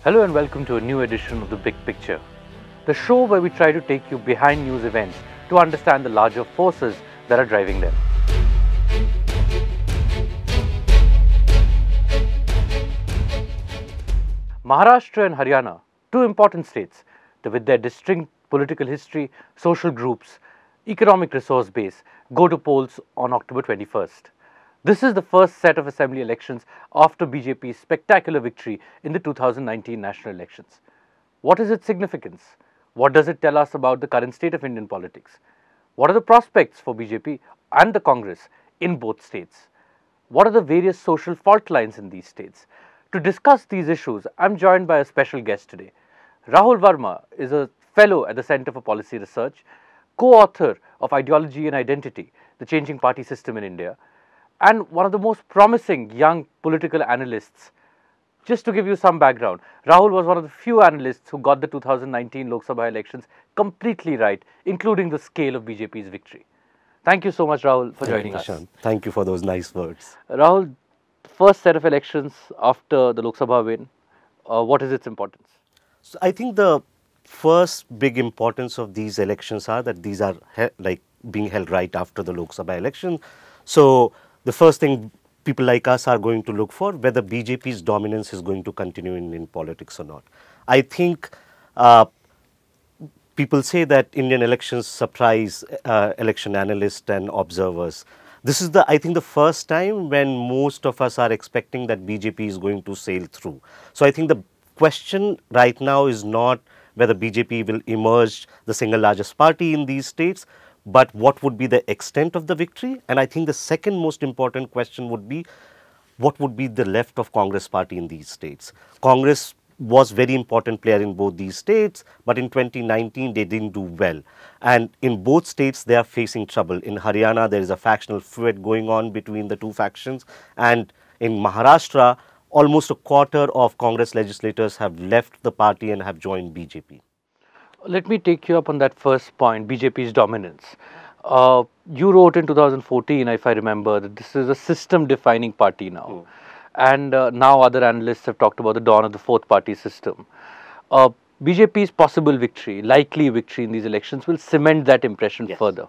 Hello and welcome to a new edition of The Big Picture, the show where we try to take you behind news events to understand the larger forces that are driving them. Maharashtra and Haryana, two important states with their distinct political history, social groups, economic resource base, go to polls on October 21st. This is the first set of assembly elections after BJP's spectacular victory in the 2019 national elections. What is its significance? What does it tell us about the current state of Indian politics? What are the prospects for BJP and the Congress in both states? What are the various social fault lines in these states? To discuss these issues, I am joined by a special guest today. Rahul Verma is a fellow at the Center for Policy Research, co-author of Ideology and Identity, the Changing Party System in India, and one of the most promising young political analysts. Just to give you some background, Rahul was one of the few analysts who got the 2019 Lok Sabha elections completely right, including the scale of BJP's victory. Thank you so much, Rahul, for joining us. Thank you for those nice words. Rahul, first set of elections after the Lok Sabha win, what is its importance? So I think the first big importance of these elections are that these are being held right after the Lok Sabha election. So the first thing people like us are going to look for whether BJP's dominance is going to continue in Indian politics or not. I think people say that Indian elections surprise election analysts and observers. This is I think the first time when most of us are expecting that BJP is going to sail through. So I think the question right now is not whether BJP will emerge the single largest party in these states, but what would be the extent of the victory. And I think the second most important question would be what would be the left of Congress party in these states. Congress was very important player in both these states, but in 2019 they didn't do well. And in both states they are facing trouble. In Haryana there is a factional feud going on between the two factions, and in Maharashtra almost a quarter of Congress legislators have left the party and have joined BJP. Let me take you up on that first point, BJP's dominance. You wrote in 2014, if I remember, that this is a system-defining party now. And now other analysts have talked about the dawn of the fourth party system. BJP's possible victory, likely victory in these elections will cement that impression further.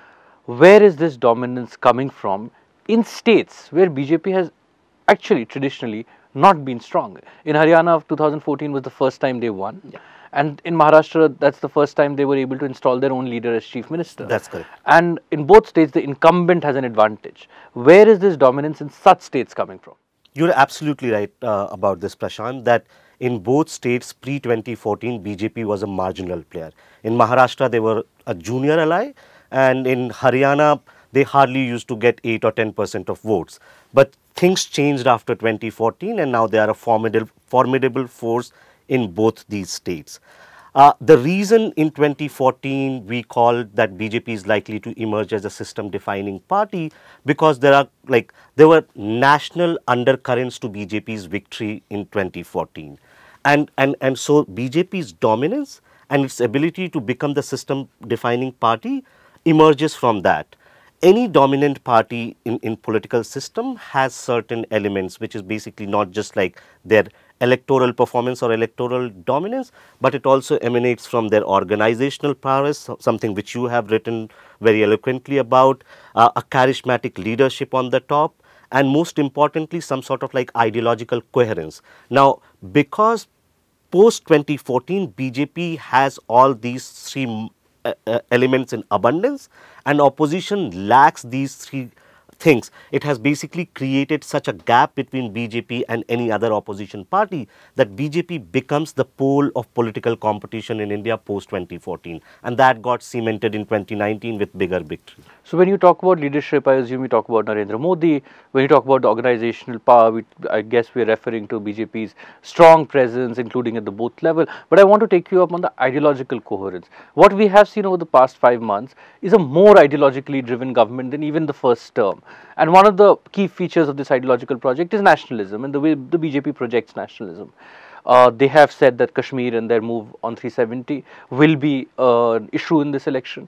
Where is this dominance coming from in states where BJP has actually traditionally not been strong? In Haryana of 2014 was the first time they won. And in Maharashtra, that's the first time they were able to install their own leader as chief minister. That's correct. And in both states, the incumbent has an advantage. Where is this dominance in such states coming from? You're absolutely right about this, Prashant, that in both states pre-2014, BJP was a marginal player. In Maharashtra, they were a junior ally, and in Haryana, they hardly used to get 8 or 10% of votes. But things changed after 2014, and now they are a formidable force in both these states. The reason in 2014 we called that BJP is likely to emerge as a system-defining party because there were national undercurrents to BJP's victory in 2014, and so BJP's dominance and its ability to become the system-defining party emerges from that. Any dominant party in political system has certain elements which is basically not just like their electoral performance or electoral dominance, but it also emanates from their organizational prowess, something which you have written very eloquently about, a charismatic leadership on the top, and most importantly some sort of like ideological coherence. Now, because post 2014 BJP has all these three elements in abundance and opposition lacks these three things, it has basically created such a gap between BJP and any other opposition party that BJP becomes the pole of political competition in India post 2014, and that got cemented in 2019 with bigger victory. So when you talk about leadership, I assume you talk about Narendra Modi. When you talk about the organizational power, I guess we are referring to BJP's strong presence, including at the booth level. But I want to take you up on the ideological coherence. What we have seen over the past 5 months is a more ideologically driven government than even the first term. And one of the key features of this ideological project is nationalism and the way the BJP projects nationalism. They have said that Kashmir and their move on 370 will be an issue in this election.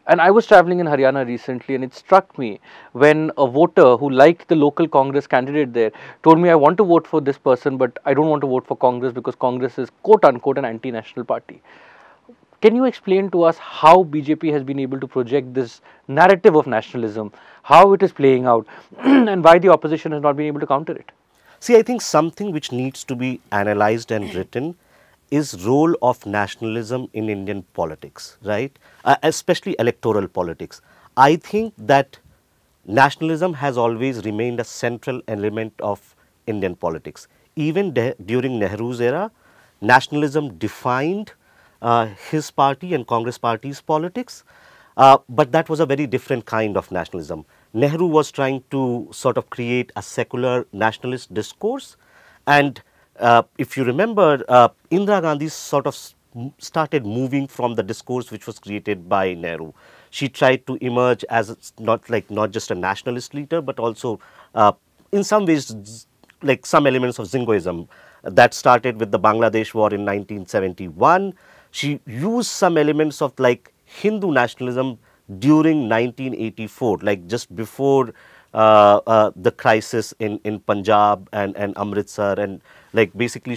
And I was traveling in Haryana recently, and it struck me when a voter who liked the local Congress candidate there told me, I want to vote for this person, but I don't want to vote for Congress because Congress is quote unquote an anti national party. Can you explain to us how BJP has been able to project this narrative of nationalism, how it is playing out, and why the opposition has not been able to counter it? See, I think something which needs to be analyzed and written is role of nationalism in Indian politics, right? Especially electoral politics. I think that nationalism has always remained a central element of Indian politics. Even during Nehru's era, nationalism defined his party and Congress party's politics. But that was a very different kind of nationalism. Nehru was trying to sort of create a secular nationalist discourse, and if you remember, Indira Gandhi sort of started moving from the discourse which was created by Nehru. She tried to emerge as not just a nationalist leader, but also in some ways like some elements of Zingoism that started with the Bangladesh war in 1971. She used some elements of like Hindu nationalism during 1984, like just before the crisis in Punjab and Amritsar, and like basically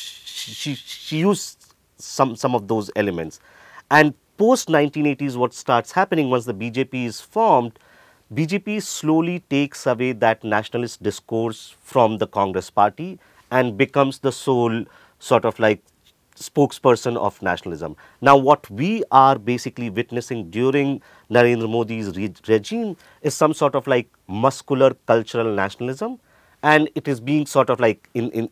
she used some of those elements. And post 1980s, what starts happening once the BJP is formed, BJP slowly takes away that nationalist discourse from the Congress party and becomes the sole sort of like spokesperson of nationalism. Now, what we are basically witnessing during Narendra Modi's regime is some sort of like muscular cultural nationalism, and it is being sort of like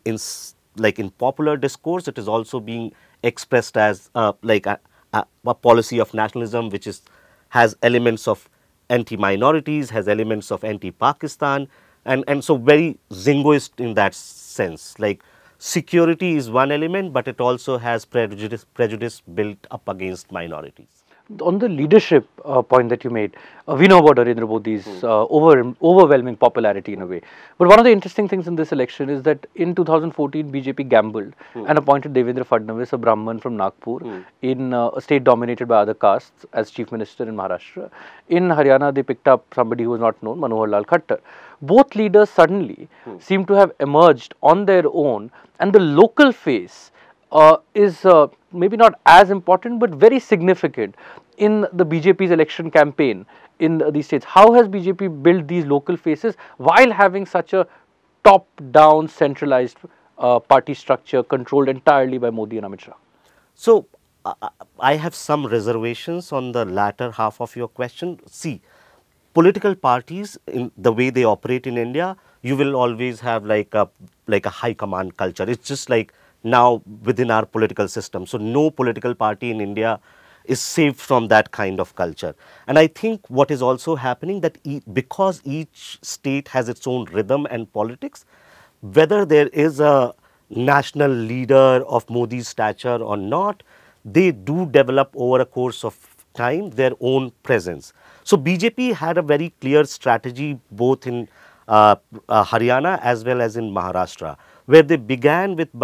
in popular discourse, it is also being expressed as like a policy of nationalism which has elements of anti-minorities, has elements of anti-Pakistan, and so very Zingoist in that sense. Like security is one element, but it also has prejudice built up against minorities. On the leadership point that you made, we know about Narendra Modi's overwhelming popularity in a way. But one of the interesting things in this election is that in 2014, BJP gambled and appointed Devendra Fadnavis, a Brahman from Nagpur, in a state dominated by other castes, as chief minister in Maharashtra. In Haryana, they picked up somebody who was not known, Manohar Lal Khattar. Both leaders suddenly seem to have emerged on their own, and the local face is maybe not as important but very significant in the BJP's election campaign in these states. How has BJP built these local faces while having such a top-down centralized party structure controlled entirely by Modi and Amit Shah? So, I have some reservations on the latter half of your question. See, political parties, in the way they operate in India, you will always have like a high command culture. It's just like now within our political system. So, no political party in India is safe from that kind of culture. And I think what is also happening that because each state has its own rhythm and politics, whether there is a national leader of Modi's stature or not, they do develop over a course of time their own presence. So, BJP had a very clear strategy both in Haryana as well as in Maharashtra, where they began with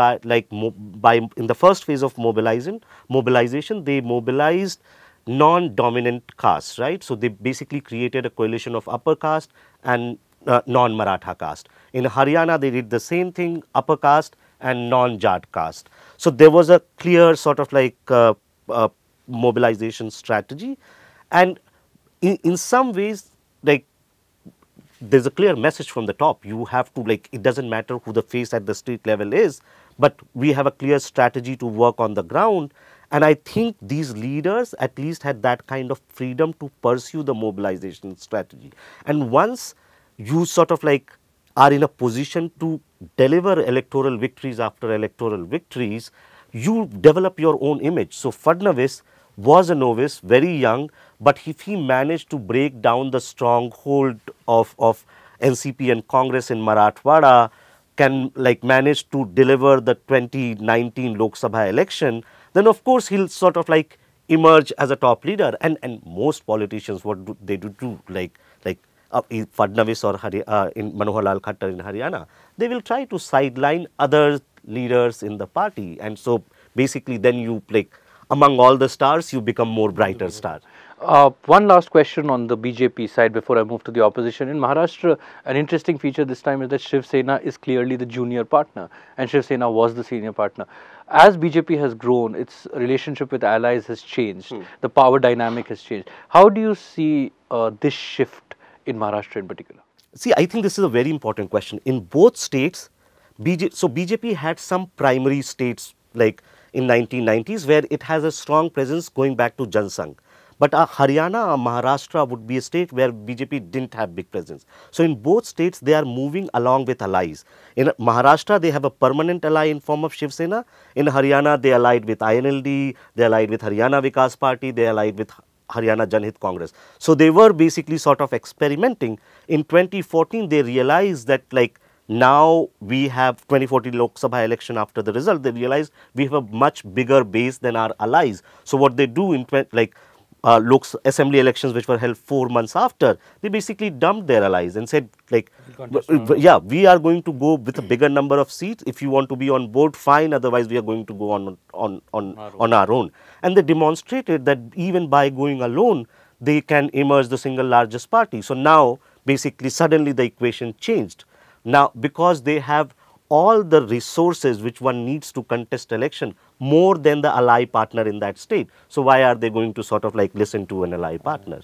in the first phase of mobilization, they mobilized non-dominant castes, right? So, they basically created a coalition of upper caste and non-Maratha caste. In Haryana, they did the same thing, upper caste and non-Jat caste. So, there was a clear sort of like mobilization strategy, and in some ways, like, there's a clear message from the top. You have to, like, it doesn't matter who the face at the state level is, but we have a clear strategy to work on the ground. And I think these leaders at least had that kind of freedom to pursue the mobilization strategy. And once you sort of like are in a position to deliver electoral victories after electoral victories, you develop your own image. So, Fadnavis was a novice, very young, but if he managed to break down the stronghold of NCP and Congress in Marathwada, can like manage to deliver the 2019 Lok Sabha election, then of course he'll sort of like emerge as a top leader. And most politicians, what do they do, like Fadnavis or in Manohar Lal Khattar in Haryana, they will try to sideline other leaders in the party, and so basically then you like among all the stars, you become more brighter star. One last question on the BJP side before I move to the opposition. In Maharashtra, an interesting feature this time is that Shiv Sena is clearly the junior partner, and Shiv Sena was the senior partner. As BJP has grown, its relationship with allies has changed. The power dynamic has changed. How do you see this shift in Maharashtra in particular? See, I think this is a very important question. In both states, BJP had some primary states like in 1990s where it has a strong presence going back to Jansangh. But Haryana or Maharashtra would be a state where BJP didn't have big presence. So in both states, they are moving along with allies. In Maharashtra, they have a permanent ally in form of Shiv Sena. In Haryana, they allied with INLD, they allied with Haryana Vikas Party, they allied with Haryana Janhit Congress. So they were basically sort of experimenting. In 2014, they realized that like now we have 2014 Lok Sabha election after the result, they realized we have a much bigger base than our allies. So what they do in assembly elections which were held 4 months after, they basically dumped their allies and said like, yeah, we are going to go with a bigger number of seats. If you want to be on board, fine. Otherwise, we are going to go on our own. And they demonstrated that even by going alone, they can emerge the single largest party. So now, basically, suddenly the equation changed. Now, because they have all the resources which one needs to contest election more than the ally partner in that state. So why are they going to sort of like listen to an ally partner?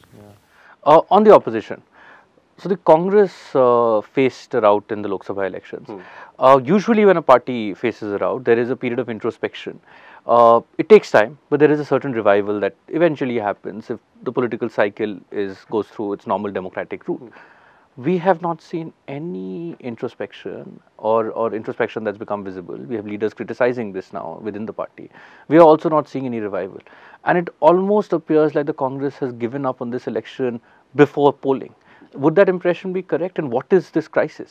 On the opposition, so the Congress faced a rout in the Lok Sabha elections. Usually when a party faces a rout, there is a period of introspection. It takes time, but there is a certain revival that eventually happens if the political cycle goes through its normal democratic route. We have not seen any introspection or introspection that's become visible. We have leaders criticizing this now within the party. We are also not seeing any revival. And it almost appears like the Congress has given up on this election before polling. Would that impression be correct? And what is this crisis?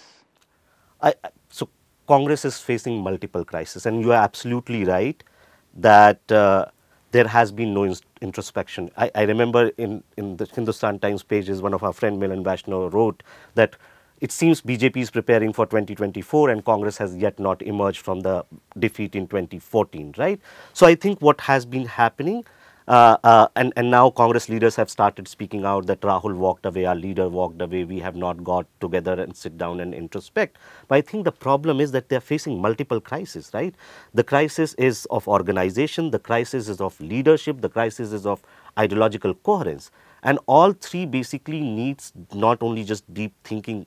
So Congress is facing multiple crises, and you are absolutely right that there has been no introspection. I remember in the Hindustan Times pages, one of our friend Milan Vaishnav wrote that it seems BJP is preparing for 2024 and Congress has yet not emerged from the defeat in 2014, right? So I think what has been happening, and now Congress leaders have started speaking out that Rahul walked away, our leader walked away, we have not got together and sit down and introspect. But I think the problem is that they are facing multiple crises, right? The crisis is of organization, the crisis is of leadership, the crisis is of ideological coherence. And all three basically needs not only just deep thinking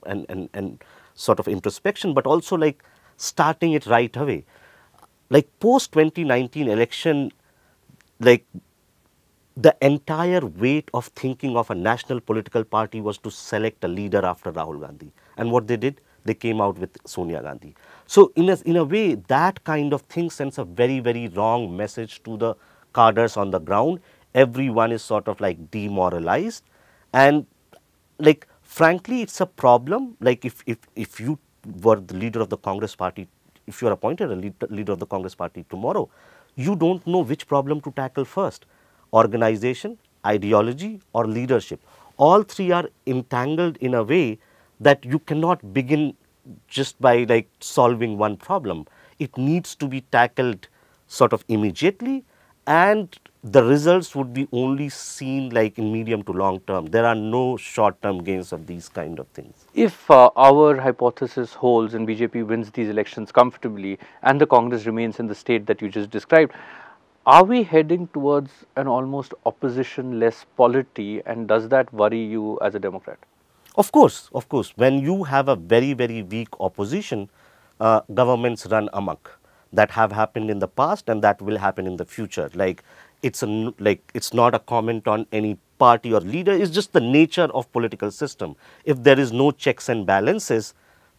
and sort of introspection, but also like starting it right away. Like post 2019 election, like the entire weight of thinking of a national political party was to select a leader after Rahul Gandhi. And what they did, they came out with Sonia Gandhi. So in a way, that kind of thing sends a very, very wrong message to the cadres on the ground. Everyone is sort of like demoralized. And like, frankly, it's a problem. Like if you were the leader of the Congress party, if you are appointed a leader of the Congress party tomorrow, you don't know which problem to tackle first, organization, ideology or leadership. All three are entangled in a way that you cannot begin just by like solving one problem. It needs to be tackled sort of immediately, and the results would be only seen like in medium to long term. There are no short term gains of these kind of things. If our hypothesis holds and BJP wins these elections comfortably and the Congress remains in the state that you just described, are we heading towards an almost opposition-less polity, and does that worry you as a Democrat? Of course, of course. When you have a very, very weak opposition, governments run amok. That have happened in the past and that will happen in the future. Like it's not a comment on any party or leader. It's just the nature of political system. If there is no checks and balances,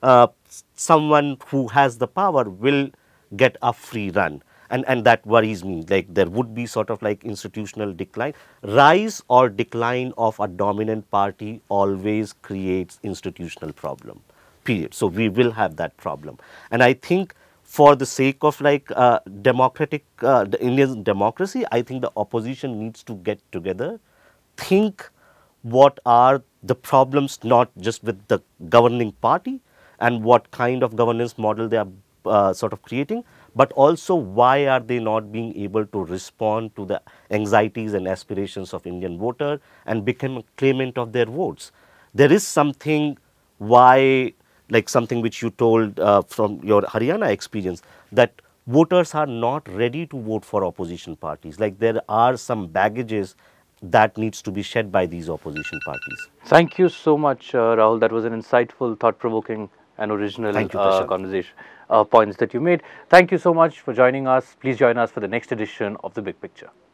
someone who has the power will get a free run. And that worries me. Like there would be sort of like institutional decline. Rise or decline of a dominant party always creates institutional problem, period. So we will have that problem. And I think for the sake of like the Indian democracy, I think the opposition needs to get together, think what are the problems not just with the governing party and what kind of governance model they are sort of creating, but also why are they not being able to respond to the anxieties and aspirations of Indian voter and become a claimant of their votes. There is something why, like something which you told from your Haryana experience, that voters are not ready to vote for opposition parties. Like there are some baggages that needs to be shed by these opposition parties. Thank you so much, Rahul. That was an insightful, thought-provoking and original Thank you, Prashant. conversation, points that you made. Thank you so much for joining us. Please join us for the next edition of The Big Picture.